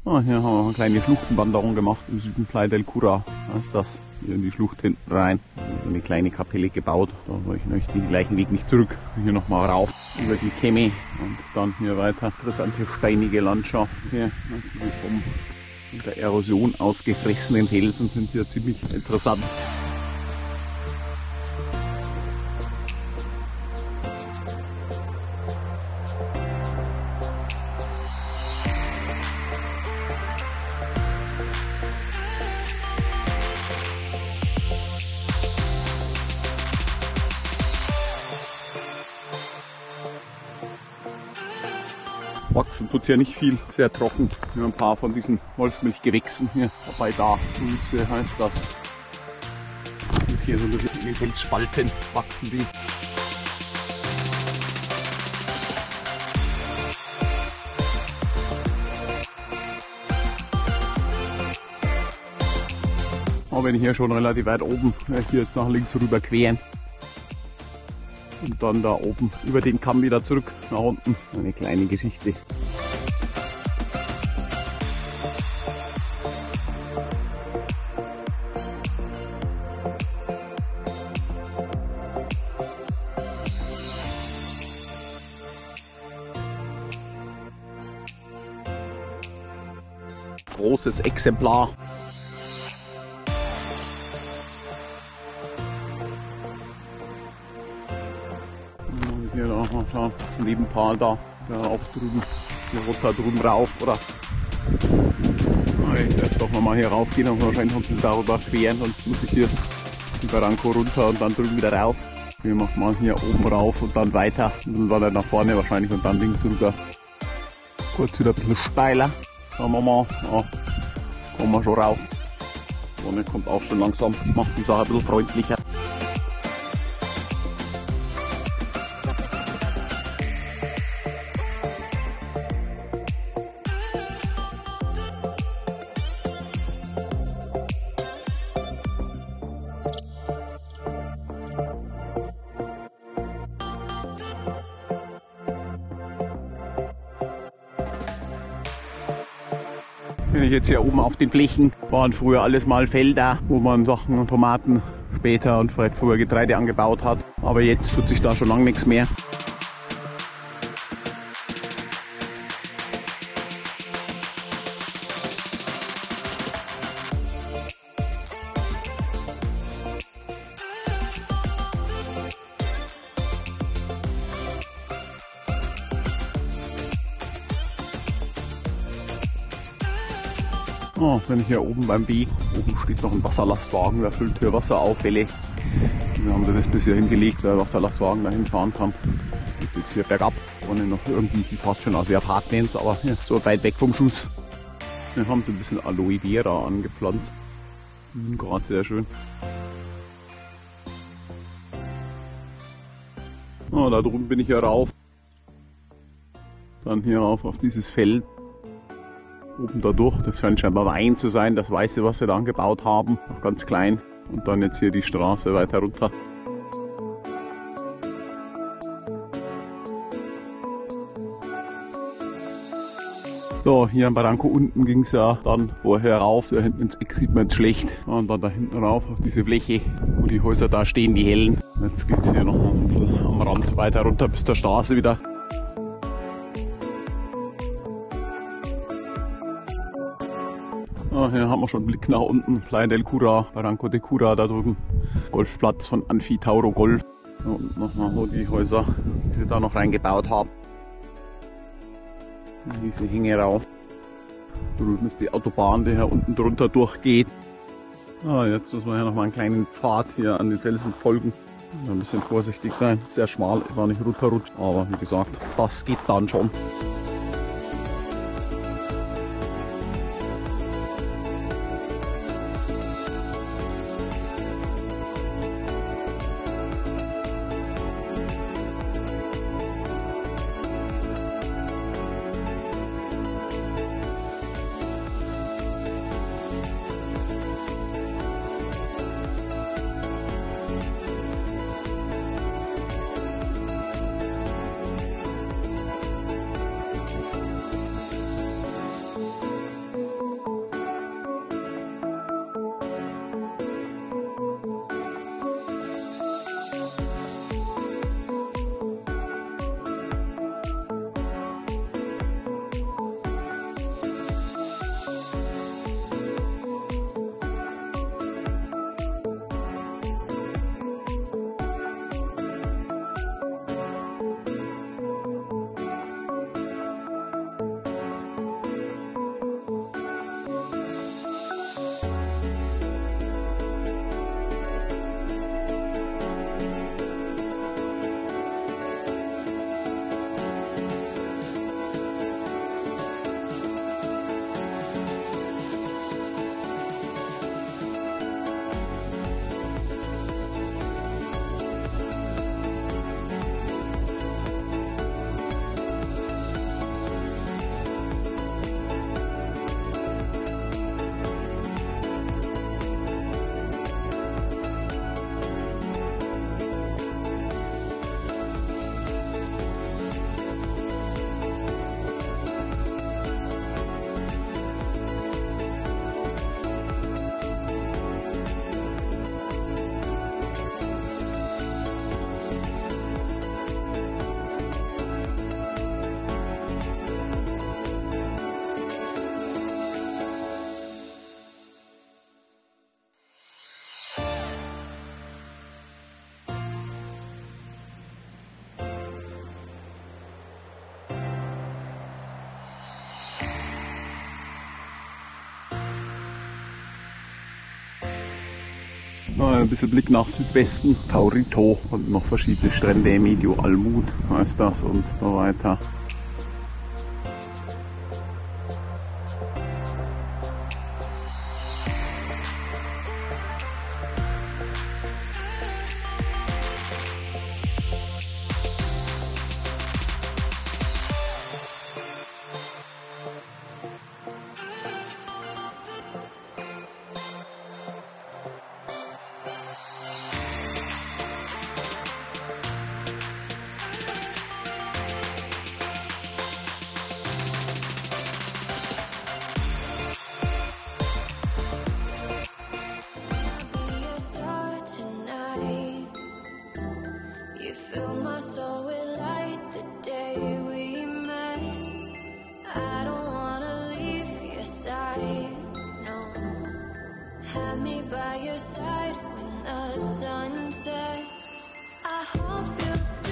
Hier haben wir eine kleine Schluchtenwanderung gemacht im Süden, Playa del Cura. Da ist das. Hier in die Schlucht hinten rein. Eine kleine Kapelle gebaut. Da wollte ich den gleichen Weg nicht zurück. Hier nochmal rauf über die Kemme und dann hier weiter. Interessante steinige Landschaft hier. Die vom unter Erosion ausgefressenen Felsen sind hier ziemlich interessant. Wachsen tut hier nicht viel, sehr trocken. Hier ein paar von diesen Wolfsmilchgewächsen hier dabei da. Dulce heißt das. Und hier so durch die Felsspalten wachsen die. Aber wenn ich hier schon relativ weit oben, werde ich hier jetzt nach links rüber queren. Und dann da oben über den Kamm wieder zurück nach unten. Eine kleine Geschichte. Großes Exemplar. Hier noch das Nebental da, auch drüben, hier runter drüben rauf, oder jetzt erst doch nochmal hier rauf gehen und wahrscheinlich ein bisschen darüber queren, sonst muss ich hier die Barranco runter und dann drüben wieder rauf. Wir machen mal hier oben rauf und dann weiter und dann nach vorne wahrscheinlich und dann links rüber. Kurz wieder ein bisschen steiler, schauen wir mal, ja, kommen wir schon rauf. Die Sonne kommt auch schon langsam, macht die Sache ein bisschen freundlicher. Bin ich jetzt hier oben auf den Flächen, waren früher alles mal Felder, wo man Sachen und Tomaten später und vielleicht früher Getreide angebaut hat. Aber jetzt tut sich da schon lange nichts mehr. Oh, wenn ich hier oben beim Weg, oben steht noch ein Wasserlastwagen, der füllt hier Wasseraufwelle. Wir haben das bisher hingelegt, weil der Wasserlastwagen dahin fahren kann. Geht jetzt hier bergab, vorne noch irgendwie fast schon aus wie Apartments, aber hier so weit weg vom Schuss. Wir haben so ein bisschen Aloe Vera angepflanzt. Gerade sehr schön. Oh, da drüben bin ich hier rauf. Dann hier rauf auf dieses Feld. Oben da durch, das scheint scheinbar Wein zu sein, das Weiße, was wir da angebaut haben, noch ganz klein. Und dann jetzt hier die Straße weiter runter. So, hier am Barranco unten ging es ja dann vorher rauf, da hinten ins Eck sieht man jetzt schlecht. Und dann da hinten rauf auf diese Fläche, wo die Häuser da stehen, die hellen. Jetzt geht es hier noch ein bisschen am Rand weiter runter bis zur Straße wieder. Hier haben wir schon einen Blick nach unten, Playa del Cura, Barranco de Cura da drüben, Golfplatz von Anfitauro Golf. Da unten nochmal so die Häuser, die wir da noch reingebaut haben. Diese Hänge rauf. Drüben ist die Autobahn, die hier unten drunter durchgeht. Jetzt muss man hier nochmal einen kleinen Pfad hier an den Felsen folgen. Ein bisschen vorsichtig sein, sehr schmal, war nicht runterrutscht, aber wie gesagt, das geht dann schon. Ein bisschen Blick nach Südwesten, Taurito und noch verschiedene Strände, Medio Almud heißt das und so weiter. Fill my soul with light the day we met. I don't wanna leave your side, no. Have me by your side when the sun sets. I hope you stay.